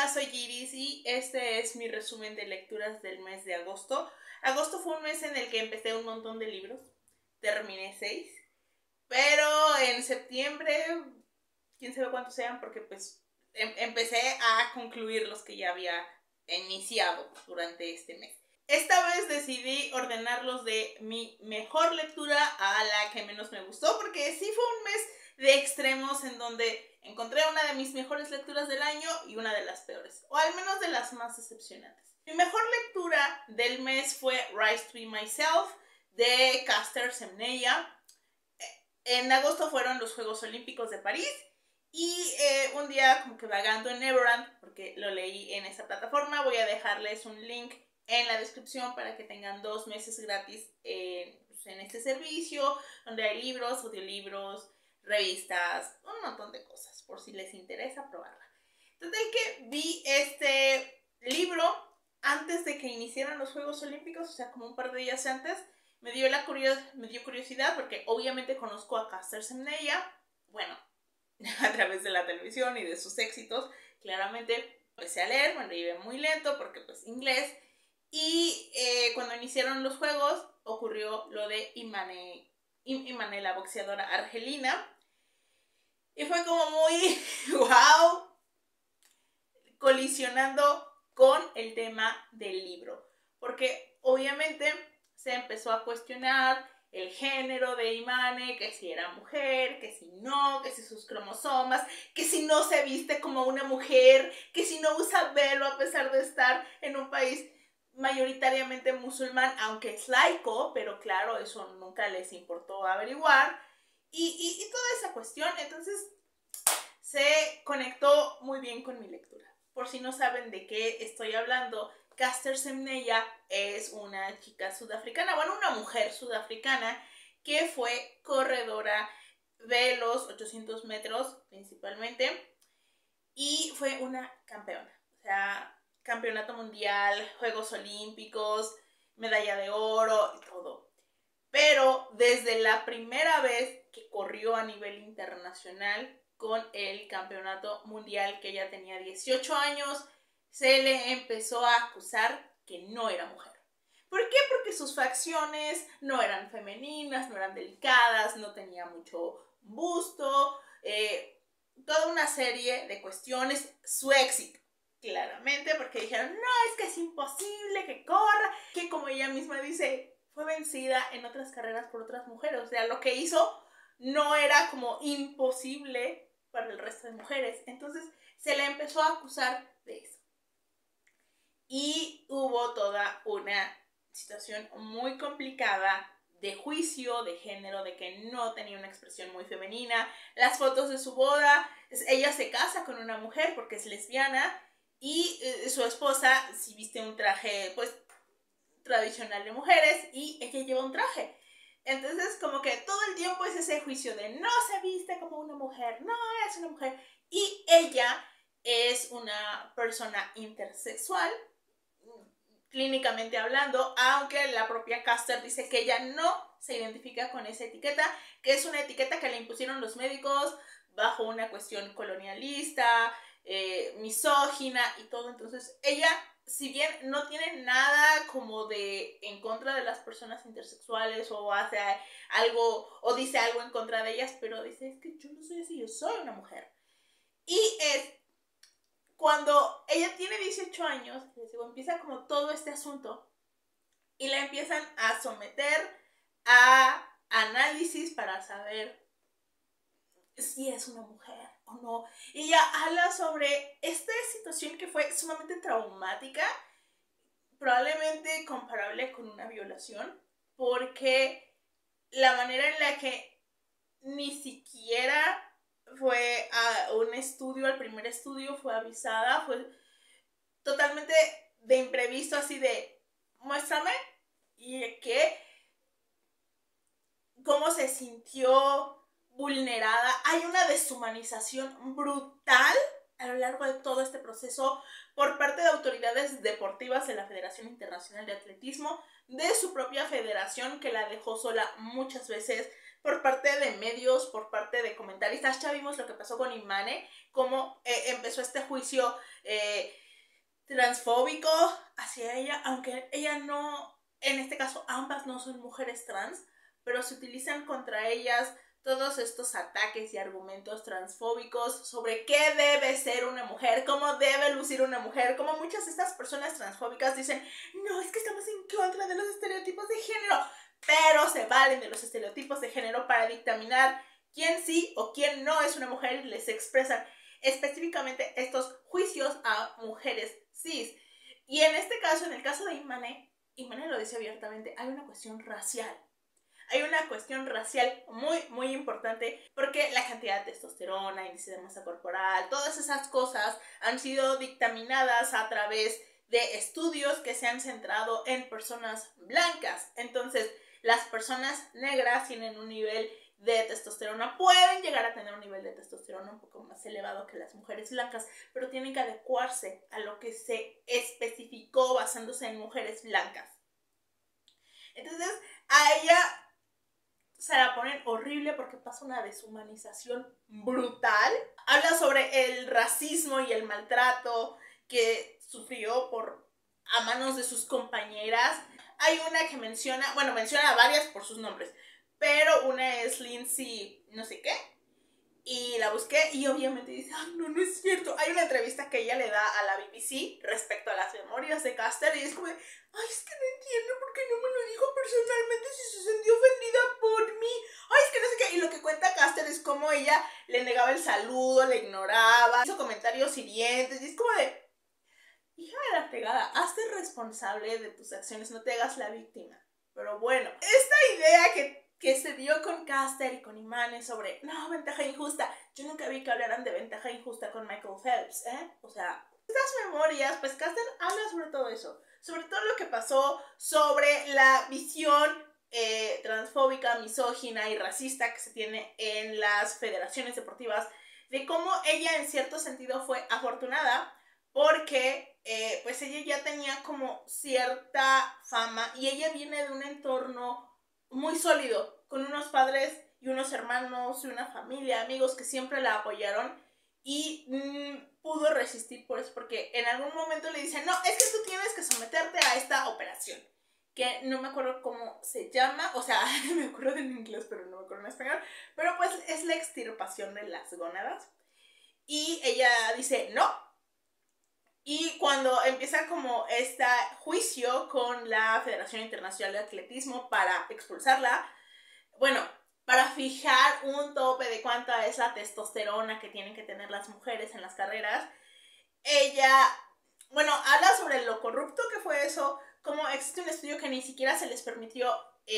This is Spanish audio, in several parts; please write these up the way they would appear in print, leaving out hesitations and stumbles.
Hola, soy Iris y este es mi resumen de lecturas del mes de agosto. Agosto fue un mes en el que empecé un montón de libros, terminé 6, pero en septiembre, quién sabe cuántos sean, porque pues empecé a concluir los que ya había iniciado durante este mes. Esta vez decidí ordenarlos de mi mejor lectura a la que menos me gustó, porque sí fue un mes de extremos en donde encontré una de mis mejores lecturas del año y una de las peores, o al menos de las más decepcionantes. Mi mejor lectura del mes fue Rise to Be Myself de Caster Semenya. En agosto fueron los Juegos Olímpicos de París y un día como que vagando en Neverland, porque lo leí en esa plataforma, voy a dejarles un link en la descripción para que tengan 2 meses gratis en este servicio, donde hay libros, audiolibros, revistas, un montón de cosas, por si les interesa probarla. Entonces, que vi este libro antes de que iniciaran los Juegos Olímpicos, o sea, como un par de días antes, me dio curiosidad porque obviamente conozco a Caster Semenya, bueno, a través de la televisión y de sus éxitos, claramente empecé a leer, bueno, iba muy lento porque pues inglés, y cuando iniciaron los juegos ocurrió lo de Imane, la boxeadora argelina, y fue como muy wow, colisionando con el tema del libro, porque obviamente se empezó a cuestionar el género de Imane, que si era mujer, que si no, que si sus cromosomas, que si no se viste como una mujer, que si no usa velo a pesar de estar en un país mayoritariamente musulmán, aunque es laico, pero claro, eso nunca les importó averiguar, y toda esa cuestión. Entonces se conectó muy bien con mi lectura. Por si no saben de qué estoy hablando, Caster Semenya es una chica sudafricana, bueno, una mujer sudafricana que fue corredora de los 800 metros principalmente y fue una campeona. O sea, campeonato mundial, Juegos Olímpicos, medalla de oro y todo. Pero desde la primera vez que corrió a nivel internacional con el campeonato mundial, que ella tenía 18 años, se le empezó a acusar que no era mujer. ¿Por qué? Porque sus facciones no eran femeninas, no eran delicadas, no tenía mucho busto, toda una serie de cuestiones. Su éxito, claramente, porque dijeron, no, es que es imposible que corra, que como ella misma dice, fue vencida en otras carreras por otras mujeres. O sea, lo que hizo no era como imposible para el resto de mujeres. Entonces se le empezó a acusar de eso. Y hubo toda una situación muy complicada de juicio de género, de que no tenía una expresión muy femenina. Las fotos de su boda, ella se casa con una mujer porque es lesbiana y su esposa sí viste un traje pues tradicional de mujeres y ella lleva un traje. Entonces como que todo el tiempo es ese juicio de no se viste como una mujer, no es una mujer, y ella es una persona intersexual, clínicamente hablando, aunque la propia Caster dice que ella no se identifica con esa etiqueta, que es una etiqueta que le impusieron los médicos bajo una cuestión colonialista, misógina y todo. Entonces ella, si bien no tiene nada como de en contra de las personas intersexuales o hace algo o dice algo en contra de ellas, pero dice, es que yo no soy así, yo soy una mujer. Y es cuando ella tiene 18 años, les digo, empieza como todo este asunto y la empiezan a someter a análisis para saber si es una mujer o no. Y ella habla sobre esta situación que fue sumamente traumática, probablemente comparable con una violación, porque la manera en la que ni siquiera fue a un estudio, al primer estudio fue avisada, fue totalmente de imprevisto, así de muéstrame, y que cómo se sintió vulnerada. Hay una deshumanización brutal a lo largo de todo este proceso por parte de autoridades deportivas de la Federación Internacional de Atletismo, de su propia federación, que la dejó sola muchas veces por parte de medios, por parte de comentaristas. Ya vimos lo que pasó con Imane, cómo empezó este juicio transfóbico hacia ella, aunque ella no, en este caso ambas no son mujeres trans, pero se utilizan contra ellas todos estos ataques y argumentos transfóbicos sobre qué debe ser una mujer, cómo debe lucir una mujer, como muchas de estas personas transfóbicas dicen, no, es que estamos en contra de los estereotipos de género, pero se valen de los estereotipos de género para dictaminar quién sí o quién no es una mujer y les expresan específicamente estos juicios a mujeres cis. Y en este caso, en el caso de Imane lo dice abiertamente, hay una cuestión racial. Hay una cuestión racial muy, muy importante porque la cantidad de testosterona, índice de masa corporal, todas esas cosas han sido dictaminadas a través de estudios que se han centrado en personas blancas. Entonces, las personas negras tienen un nivel de testosterona, pueden llegar a tener un nivel de testosterona un poco más elevado que las mujeres blancas, pero tienen que adecuarse a lo que se especificó basándose en mujeres blancas. Entonces, a ella se la ponen horrible porque pasa una deshumanización brutal. Habla sobre el racismo y el maltrato que sufrió a manos de sus compañeras. Hay una que menciona a varias por sus nombres, pero una es Lindsay no sé qué, y la busqué y obviamente dice, ay, no es cierto. Hay una entrevista que ella le da a la BBC respecto a las memorias de Caster y es como, ay, es que no entiendo por qué no me lo dijo personalmente si se sintió ofendida por mí. Ay, es que no sé qué. Y lo que cuenta Caster es como ella le negaba el saludo, le ignoraba, hizo comentarios hirientes y es como de, hija de la fregada, hazte responsable de tus acciones, no te hagas la víctima. Pero bueno, esta idea que se dio con Caster y con Imane sobre, no, ventaja injusta. Yo nunca vi que hablaran de ventaja injusta con Michael Phelps, O sea, estas memorias, pues Caster habla sobre todo eso, sobre todo lo que pasó, sobre la visión transfóbica, misógina y racista que se tiene en las federaciones deportivas, de cómo ella en cierto sentido fue afortunada porque pues ella ya tenía como cierta fama y ella viene de un entorno muy sólido, con unos padres y unos hermanos y una familia, amigos que siempre la apoyaron y pudo resistir por eso, porque en algún momento le dicen, no, es que tú tienes que someterte a esta operación, que no me acuerdo cómo se llama, o sea, me acuerdo en inglés, pero no me acuerdo en español, pero pues es la extirpación de las gónadas, y ella dice, no. Y cuando empieza como este juicio con la Federación Internacional de Atletismo para expulsarla, bueno, para fijar un tope de cuánta es la testosterona que tienen que tener las mujeres en las carreras, ella, habla sobre lo corrupto que fue eso, como existe un estudio que ni siquiera se les permitió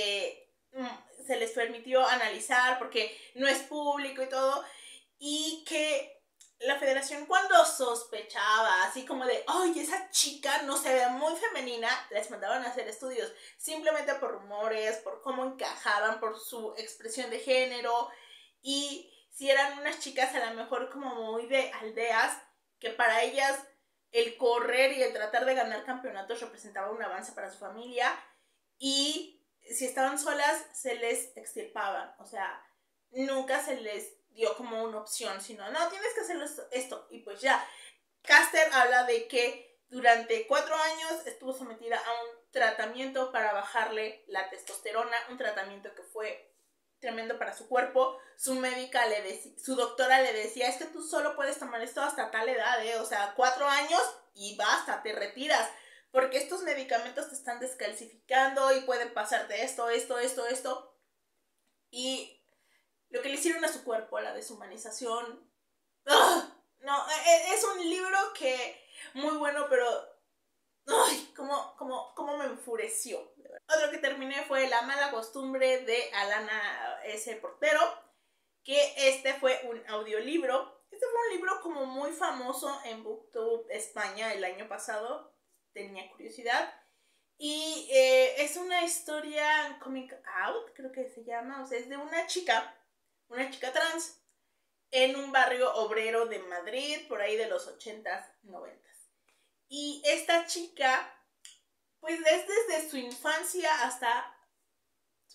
analizar porque no es público y todo, y que la federación cuando sospechaba, así como de, ay, esa chica no se ve muy femenina, les mandaban a hacer estudios, simplemente por rumores, por cómo encajaban, por su expresión de género, y si eran unas chicas a lo mejor como muy de aldeas, que para ellas el correr y el tratar de ganar campeonatos representaba un avance para su familia, y si estaban solas se les extirpaban, o sea, nunca se les dio como una opción, sino, no, tienes que hacer esto, y pues ya. Caster habla de que durante 4 años estuvo sometida a un tratamiento para bajarle la testosterona, un tratamiento que fue tremendo para su cuerpo. Su médica su doctora le decía, es que tú solo puedes tomar esto hasta tal edad, o sea, 4 años y basta, te retiras, porque estos medicamentos te están descalcificando y pueden pasarte esto, y lo que le hicieron a su cuerpo, la deshumanización. ¡Ugh! No, es un libro que muy bueno, pero ¡ay! ¿Cómo me enfureció? Otro que terminé fue La mala costumbre de Alana S. Portero, que este fue un audiolibro. Este fue un libro como muy famoso en BookTube España el año pasado, tenía curiosidad. Y es una historia coming out, creo que se llama, o sea, es de una chica trans, en un barrio obrero de Madrid, por ahí de los 80s, 90s. Y esta chica, pues desde su infancia hasta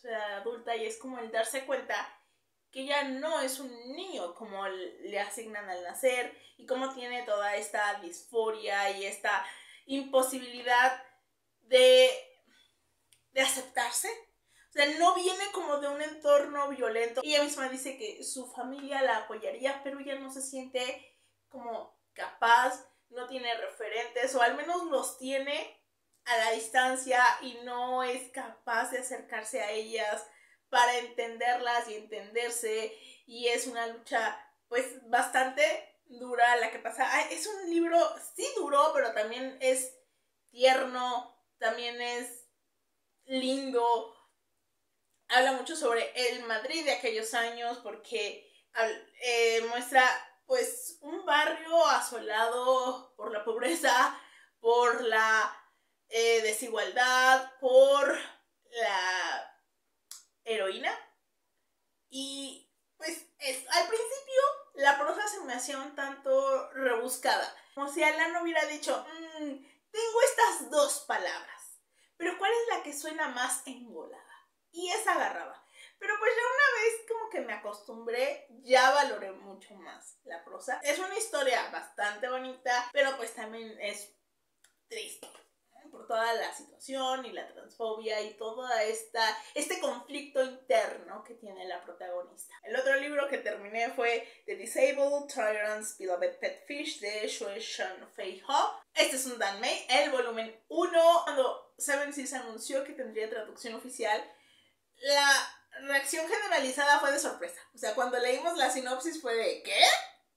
su edad adulta, y es como el darse cuenta que ya no es un niño como le asignan al nacer, y cómo tiene toda esta disforia y esta imposibilidad de aceptarse. O sea, no viene como de un entorno violento. Ella misma dice que su familia la apoyaría, pero ella no se siente como capaz, no tiene referentes, o al menos los tiene a la distancia y no es capaz de acercarse a ellas para entenderlas y entenderse. Y es una lucha pues bastante dura la que pasa. Es un libro, sí duro, pero también es tierno, también es lindo. Habla mucho sobre el Madrid de aquellos años, porque muestra pues un barrio asolado por la pobreza, por la desigualdad, por la heroína. Y pues al principio la prosa se me hacía un tanto rebuscada, como si Alan hubiera dicho, tengo estas dos palabras, pero ¿cuál es la que suena más engolada? Y esa agarraba. Pero pues ya una vez como que me acostumbré, ya valoré mucho más la prosa. Es una historia bastante bonita, pero pues también es triste, ¿no? Por toda la situación y la transfobia y todo este conflicto interno que tiene la protagonista. El otro libro que terminé fue The Disabled Tyrant's Beloved Pet Fish de Shue Shan Fei Ho. Este es un Danmei, el volumen 1. Cuando Seven Seas anunció que tendría traducción oficial, la reacción generalizada fue de sorpresa. O sea, cuando leímos la sinopsis fue de ¿qué?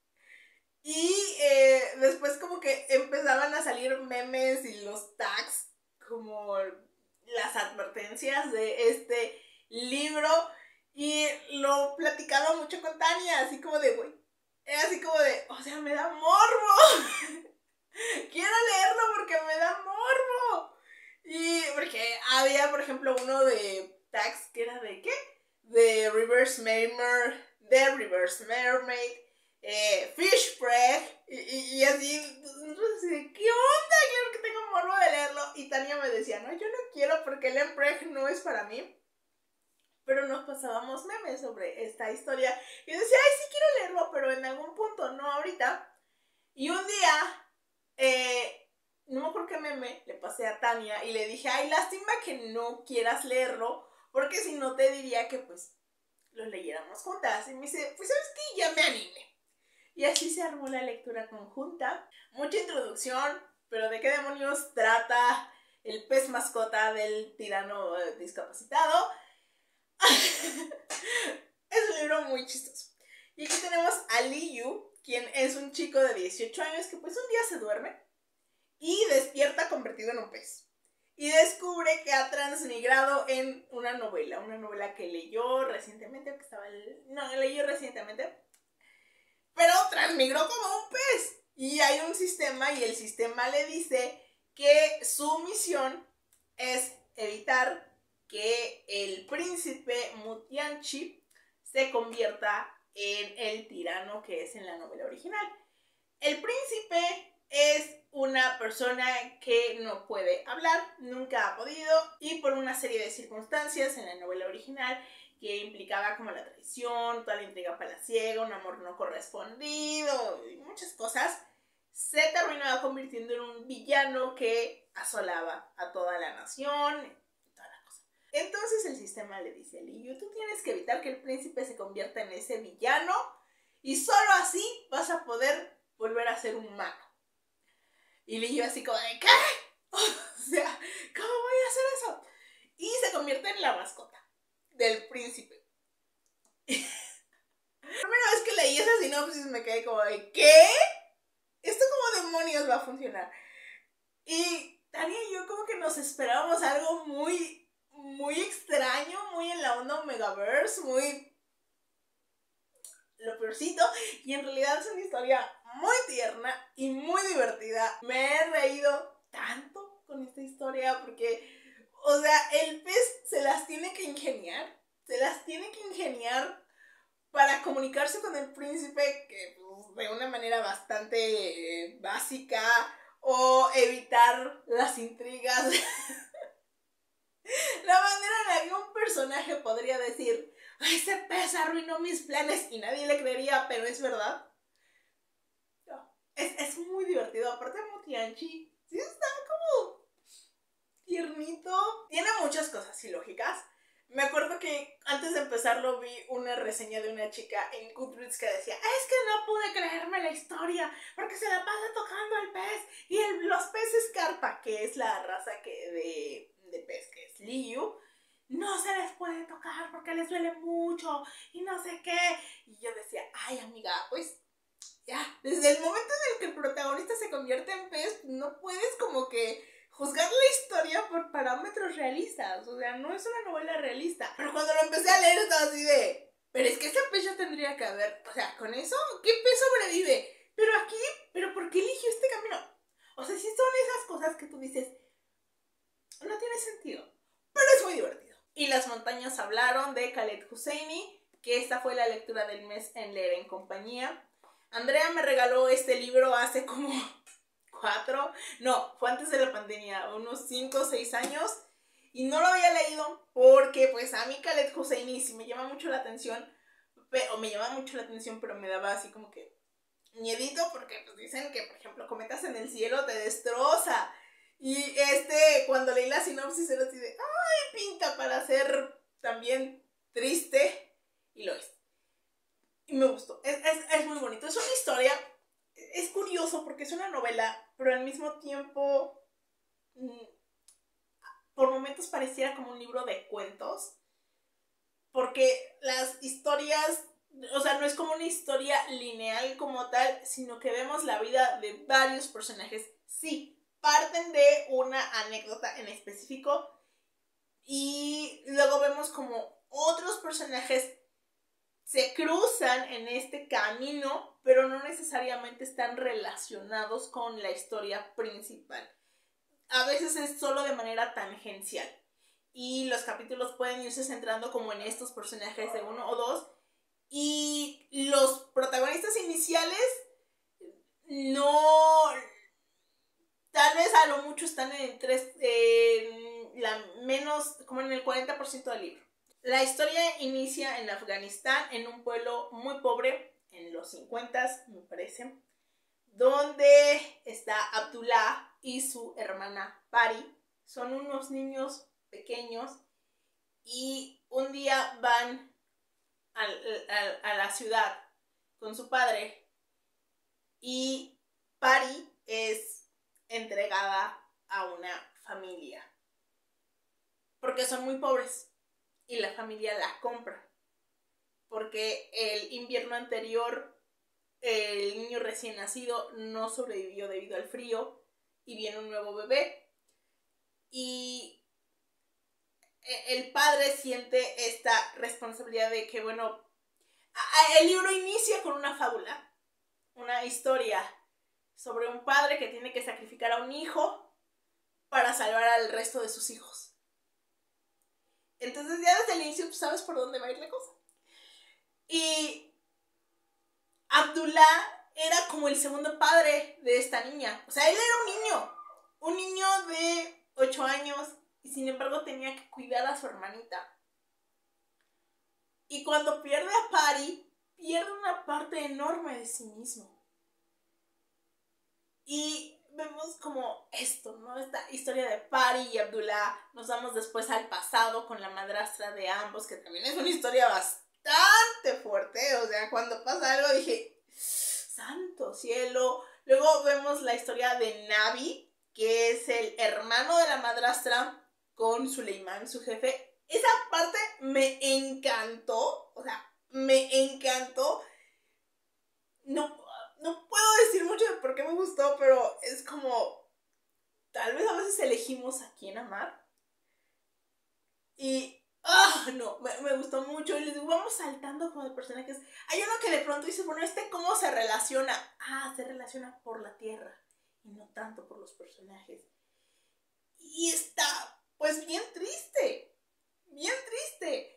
Y después como que empezaban a salir memes y los tags, como las advertencias de este libro, y lo platicaba mucho con Tania, así como de, güey, así como de, o sea, me da morbo. Quiero leerlo porque me da morbo. Y porque había, por ejemplo, uno de tags que era de ¿qué? De Reverse Mermaid, Fish Break, y así, entonces, ¿qué onda? Claro que tengo morbo de leerlo. Y Tania me decía, no, yo no quiero porque el Empreg no es para mí. Pero nos pasábamos memes sobre esta historia. Y yo decía, ay, sí quiero leerlo, pero en algún punto, no ahorita. Y un día, no me acuerdo qué meme le pasé a Tania y le dije, ay, lástima que no quieras leerlo, porque si no te diría que pues lo leyéramos juntas. Y me dice, pues sabes qué, ya me animé. Y así se armó la lectura conjunta. Mucha introducción, pero ¿de qué demonios trata el pez mascota del tirano discapacitado? Es un libro muy chistoso. Y aquí tenemos a Liu, quien es un chico de 18 años que pues un día se duerme y despierta convertido en un pez. Y descubre que ha transmigrado en una novela que leyó recientemente, leyó recientemente, pero transmigró como un pez. Y hay un sistema y el sistema le dice que su misión es evitar que el príncipe Mutianchi se convierta en el tirano que es en la novela original. El príncipe es una persona que no puede hablar, nunca ha podido, y por una serie de circunstancias en la novela original que implicaba como la traición, toda la intriga palaciega, un amor no correspondido y muchas cosas, se terminó convirtiendo en un villano que asolaba a toda la nación y toda la cosa. Entonces el sistema le dice a Liu, tú tienes que evitar que el príncipe se convierta en ese villano y solo así vas a poder volver a ser humano. Y Liu así como de, ¿qué? O sea, ¿cómo voy a hacer eso? Y se convierte en la mascota del príncipe. La primera vez que leí esa sinopsis me quedé como de, ¿qué? ¿Esto cómo demonios va a funcionar? Y Tania y yo como que nos esperábamos algo muy, muy extraño, muy en la onda Omegaverse, muy lo peorcito, y en realidad es una historia muy tierna y muy divertida. Me he reído tanto con esta historia porque, o sea, el pez se las tiene que ingeniar para comunicarse con el príncipe que, pues, de una manera bastante básica, o evitar las intrigas La manera en la que un personaje podría decir, ese pez arruinó mis planes y nadie le creería, pero es verdad. No, es muy divertido. Aparte, Motianchi, sí está como tiernito. Tiene muchas cosas ilógicas. Me acuerdo que antes de empezarlo vi una reseña de una chica en Goodreads que decía, es que no pude creerme la historia porque se la pasa tocando al pez y los peces carpa, que es la raza de pez que es Liu, no se les puede tocar porque les duele mucho y no sé qué. Y yo decía, ay amiga, pues ya, desde el momento en el que el protagonista se convierte en pez, no puedes como que juzgar la historia por parámetros realistas. O sea, no es una novela realista. Pero cuando lo empecé a leer estaba así de, pero es que ese pez ya tendría que haber, o sea, con eso, ¿qué pez sobrevive? Pero aquí, ¿pero por qué eligió este camino? O sea, sí son esas cosas que tú dices, no tiene sentido, pero es muy divertido. Y las montañas hablaron de Khaled Hosseini, que esta fue la lectura del mes en Leer en Compañía. Andrea me regaló este libro hace como 4, no, fue antes de la pandemia, unos 5 o 6 años, y no lo había leído porque pues a mí Khaled Hosseini sí me llama mucho la atención, o me llama mucho la atención, pero me daba así como que miedito porque pues dicen que, por ejemplo, Cometas en el cielo te destroza. Y cuando leí la sinopsis era así de, ay, pinta para ser también triste, y lo es. Y me gustó, es muy bonito, es una historia, es curioso porque es una novela, pero al mismo tiempo, por momentos pareciera como un libro de cuentos, porque las historias, o sea, no es como una historia lineal como tal, sino que vemos la vida de varios personajes. Sí, parten de una anécdota en específico y luego vemos como otros personajes se cruzan en este camino, pero no necesariamente están relacionados con la historia principal. A veces es solo de manera tangencial. Y los capítulos pueden irse centrando como en estos personajes de uno o dos. Y los protagonistas iniciales no... Tal vez a lo mucho están menos, como en el 40% del libro. La historia inicia en Afganistán, en un pueblo muy pobre, en los 50, me parece, donde está Abdullah y su hermana Pari. Son unos niños pequeños y un día van a la ciudad con su padre y Pari es entregada a una familia porque son muy pobres y la familia la compra porque el invierno anterior el niño recién nacido no sobrevivió debido al frío y viene un nuevo bebé y el padre siente esta responsabilidad de que, bueno, el libro inicia con una fábula, una historia sobre un padre que tiene que sacrificar a un hijo para salvar al resto de sus hijos. Entonces ya desde el inicio tú sabes por dónde va a ir la cosa. Y Abdullah era como el segundo padre de esta niña. O sea, él era un niño de 8 años y sin embargo tenía que cuidar a su hermanita. Y cuando pierde a Pari, pierde una parte enorme de sí mismo. Y vemos como esto, ¿no? Esta historia de Pari y Abdullah. Nos vamos después al pasado con la madrastra de ambos, que también es una historia bastante fuerte. O sea, cuando pasa algo dije, santo cielo. Luego vemos la historia de Navi, que es el hermano de la madrastra con Suleiman, su jefe. Esa parte me encantó, o sea, me encantó. No puedo decir mucho de por qué me gustó, pero es como, tal vez a veces elegimos a quién amar. Y, no, me gustó mucho. Y les digo, vamos saltando como de personajes. Hay uno que de pronto dice, bueno, ¿cómo se relaciona? Se relaciona por la tierra y no tanto por los personajes. Y está, pues, bien triste. Bien triste.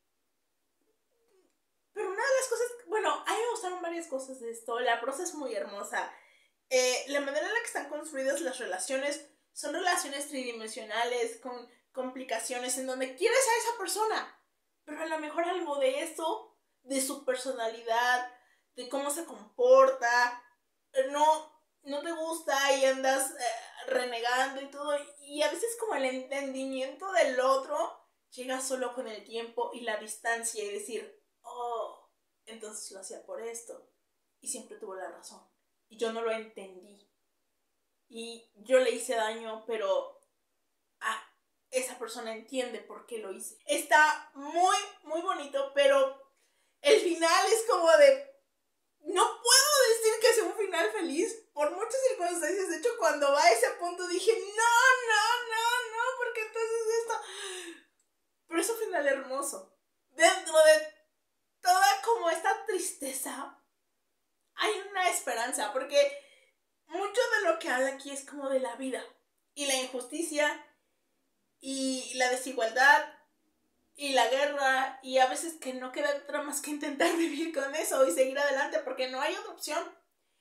Pero una de las cosas, bueno, a mí me gustaron varias cosas de esto. La prosa es muy hermosa. La manera en la que están construidas las relaciones son relaciones tridimensionales con complicaciones en donde quieres a esa persona, pero a lo mejor algo de eso, de su personalidad, de cómo se comporta, no te gusta y andas renegando y todo, y a veces como el entendimiento del otro llega solo con el tiempo y la distancia y decir, oh, entonces lo hacía por esto y siempre tuvo la razón y yo no lo entendí y yo le hice daño, pero esa persona entiende por qué lo hice. Está muy, muy bonito, pero el final es como de, no puedo decir que sea un final feliz por muchas circunstancias. De hecho, cuando va a ese punto dije, no, porque entonces esto... Pero es un final hermoso. Dentro de toda como esta tristeza, hay una esperanza, porque mucho de lo que habla aquí es como de la vida y la injusticia y la desigualdad y la guerra, y a veces que no queda otra más que intentar vivir con eso y seguir adelante porque no hay otra opción.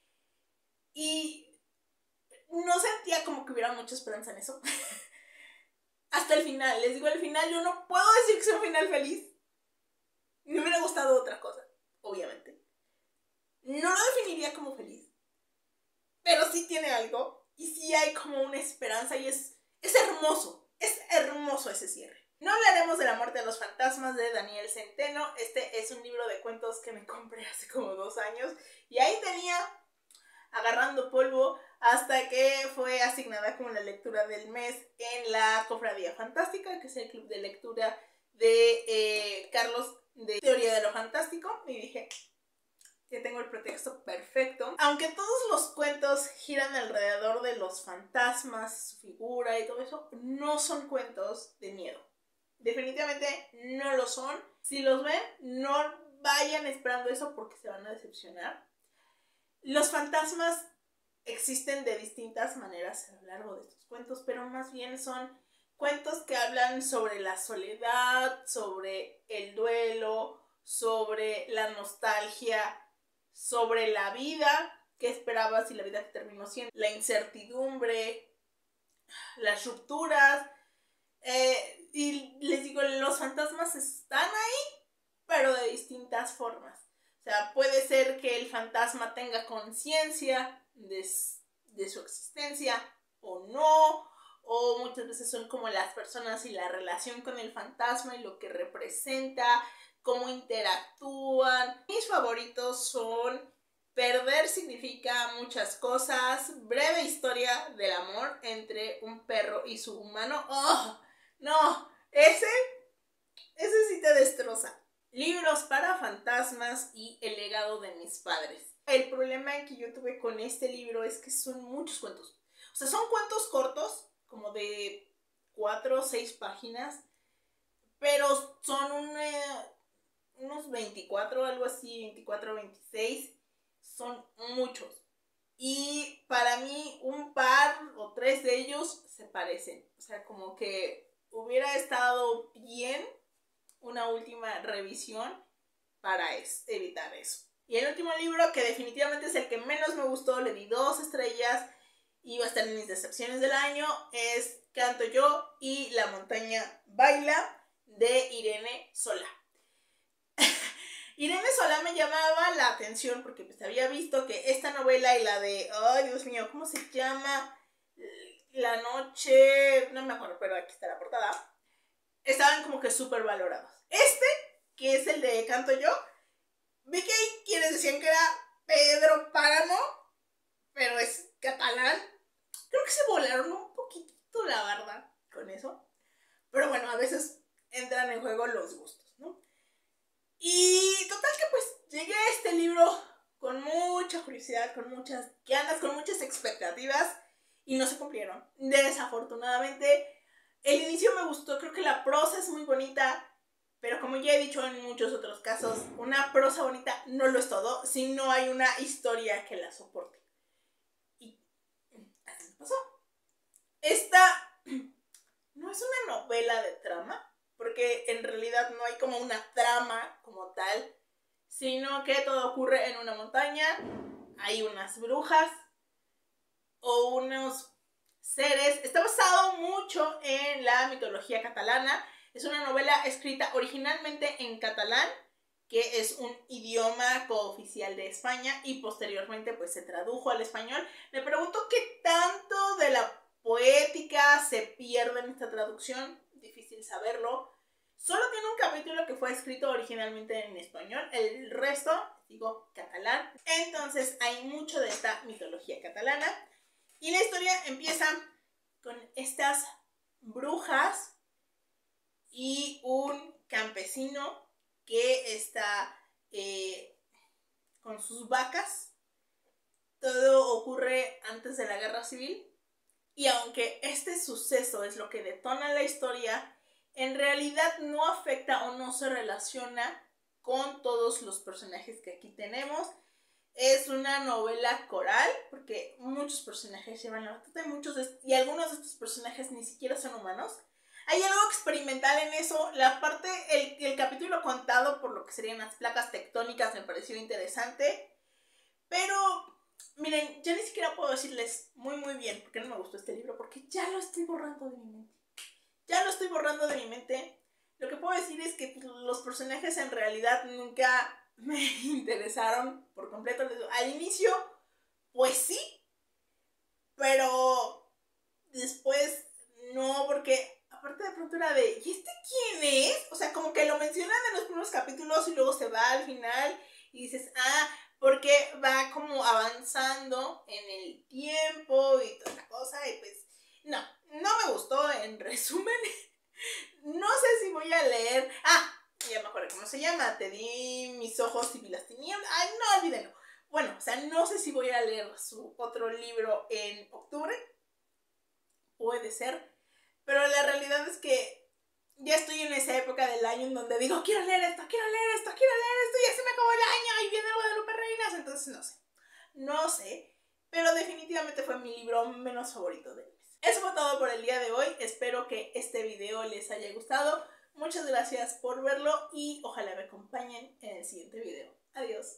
Y no sentía como que hubiera mucha esperanza en eso. Hasta el final, les digo, el final yo no puedo decir que sea un final feliz. Me hubiera gustado otra cosa, obviamente. No lo definiría como feliz, pero sí tiene algo y sí hay como una esperanza y es hermoso ese cierre. No hablaremos de la muerte de los fantasmas de Daniel Centeno. Este es un libro de cuentos que me compré hace como 2 años y ahí tenía agarrando polvo hasta que fue asignada como la lectura del mes en la Cofradía Fantástica, que es el club de lectura de Carlos de Teoría de lo Fantástico, y dije que tengo el pretexto perfecto. Aunque todos los cuentos giran alrededor de los fantasmas, su figura y todo eso, no son cuentos de miedo. Definitivamente no lo son. Si los ven, no vayan esperando eso porque se van a decepcionar. Los fantasmas existen de distintas maneras a lo largo de estos cuentos, pero más bien son cuentos que hablan sobre la soledad, sobre el duelo, sobre la nostalgia, sobre la vida que esperabas y la vida que terminó siendo, la incertidumbre, las rupturas, y les digo, los fantasmas están ahí, pero de distintas formas. O sea, puede ser que el fantasma tenga conciencia de su existencia o no, o muchas veces son como las personas y la relación con el fantasma y lo que representa, cómo interactúan. Mis favoritos son Perder significa muchas cosas, Breve historia del amor entre un perro y su humano. ¡Oh! No, ese sí te destroza. Libros para fantasmas y El legado de mis padres. El problema que yo tuve con este libro es que son muchos cuentos. O sea, son cuentos cortos, como de 4 o 6 páginas, pero son unos 24, algo así, 24 o 26. Son muchos. Y para mí un par o 3 de ellos se parecen. O sea, como que hubiera estado bien una última revisión para evitar eso. Y el último libro, que definitivamente es el que menos me gustó, le di 2 estrellas y va a estar en mis decepciones del año, es Canto yo y la montaña baila, de Irene Solá. Irene Solá me llamaba la atención porque pues había visto que esta novela y la de, ay Dios mío, ¿cómo se llama? La noche, no me acuerdo, pero aquí está la portada, estaban como que súper valorados. Que es el de Canto yo, vi que hay quienes decían que era Pedro Páramo, pero es catalán. Creo que se volaron un poquitito, la verdad, con eso. Pero bueno, a veces entran en juego los gustos, ¿no? Y total que pues llegué a este libro con mucha curiosidad, con muchas ganas, con muchas expectativas y no se cumplieron. Desafortunadamente, el inicio me gustó, creo que la prosa es muy bonita, pero como ya he dicho en muchos otros casos, una prosa bonita no lo es todo si no hay una historia que la soporte. Y así me pasó. Esta no es una novela de trama, porque en realidad no hay como una trama como tal, sino que todo ocurre en una montaña, hay unas brujas o unos seres. Está basado mucho en la mitología catalana. Es una novela escrita originalmente en catalán, que es un idioma cooficial de España, y posteriormente pues se tradujo al español. Me pregunto qué tanto de la poética se pierde en esta traducción. Difícil saberlo. Solo tiene un capítulo que fue escrito originalmente en español, el resto, digo, catalán. Entonces hay mucho de esta mitología catalana. Y la historia empieza con estas brujas y un campesino que está con sus vacas. Todo ocurre antes de la guerra civil. Y aunque este suceso es lo que detona la historia, en realidad no afecta o no se relaciona con todos los personajes que aquí tenemos. Es una novela coral, porque muchos personajes llevan la batuta y algunos de estos personajes ni siquiera son humanos. Hay algo experimental en eso. La parte, el capítulo contado por lo que serían las placas tectónicas me pareció interesante. Pero, miren, ya ni siquiera puedo decirles muy bien por qué no me gustó este libro, porque ya lo estoy borrando de mi mente. Ya lo estoy borrando de mi mente. Lo que puedo decir es que pues, los personajes en realidad nunca me interesaron por completo. Al inicio, pues sí, pero después no, porque aparte de pronto era de, ¿y este quién es? O sea, como que lo mencionan en los primeros capítulos y luego se va al final y dices, porque va como avanzando en el tiempo y toda la cosa, y pues no me gustó. En resumen, no sé si voy a leer, ya me acuerdo cómo se llama, Te di mis ojos y vi las tinieblas, no, olvídenlo. Bueno, o sea, no sé si voy a leer su otro libro en octubre, puede ser, pero la realidad es que ya estoy en esa época del año en donde digo, quiero leer esto, ya se me acabó el año y viene Guadalupe Reinas, entonces no sé, pero definitivamente fue mi libro menos favorito del mes. Eso fue todo por el día de hoy, espero que este video les haya gustado, muchas gracias por verlo y ojalá me acompañen en el siguiente video. Adiós.